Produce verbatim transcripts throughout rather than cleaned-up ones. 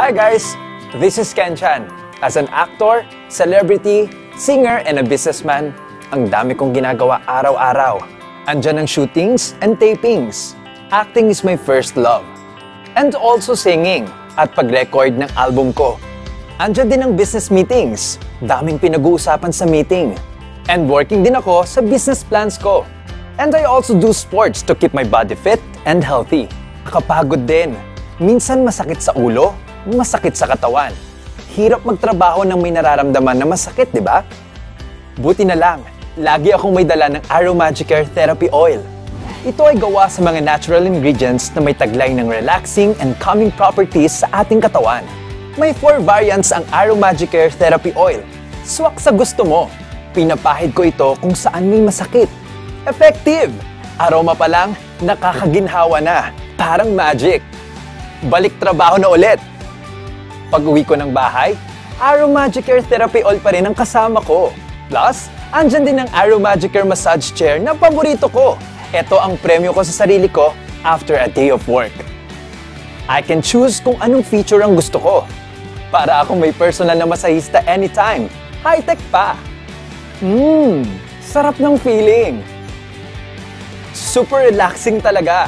Hi guys! This is Ken Chan. As an actor, celebrity, singer, and a businessman, ang dami kong ginagawa araw-araw. Andyan ang shootings and tapings. Acting is my first love. And also singing at pag-record ng album ko. Andyan din ang business meetings. Daming pinag-uusapan sa meeting. And working din ako sa business plans ko. And I also do sports to keep my body fit and healthy. Nakapagod din. Minsan masakit sa ulo, masakit sa katawan. Hirap magtrabaho ng may nararamdaman na masakit, di ba? Buti na lang, lagi akong may dala ng Aromagicare Therapy Oil. Ito ay gawa sa mga natural ingredients na may taglay ng relaxing and calming properties sa ating katawan. May four variants ang Aromagicare Therapy Oil. Swak sa gusto mo. Pinapahid ko ito kung saan may masakit. Effective! Aroma pa lang, nakakaginhawa na. Parang magic. Balik trabaho na ulit. Pag uwi ko ng bahay, Aromagicare Therapy Oil pa rin ang kasama ko. Plus, andyan din ang Aromagicare Massage Chair na paborito ko. Ito ang premyo ko sa sarili ko after a day of work. I can choose kung anong feature ang gusto ko. Para akong may personal na masahista anytime. High-tech pa. Mmm, sarap ng feeling. Super relaxing talaga.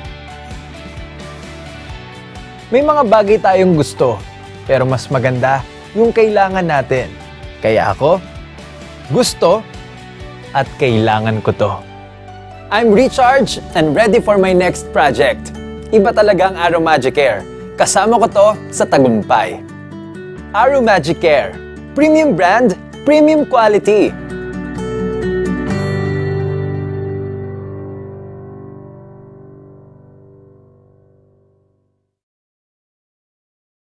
May mga bagay tayong gusto, pero mas maganda yung kailangan natin. Kaya ako, gusto at kailangan ko to. I'm recharged and ready for my next project. Iba talaga ang Aromagicare. Kasama ko to sa tagumpay. Aromagicare. Premium brand, premium quality.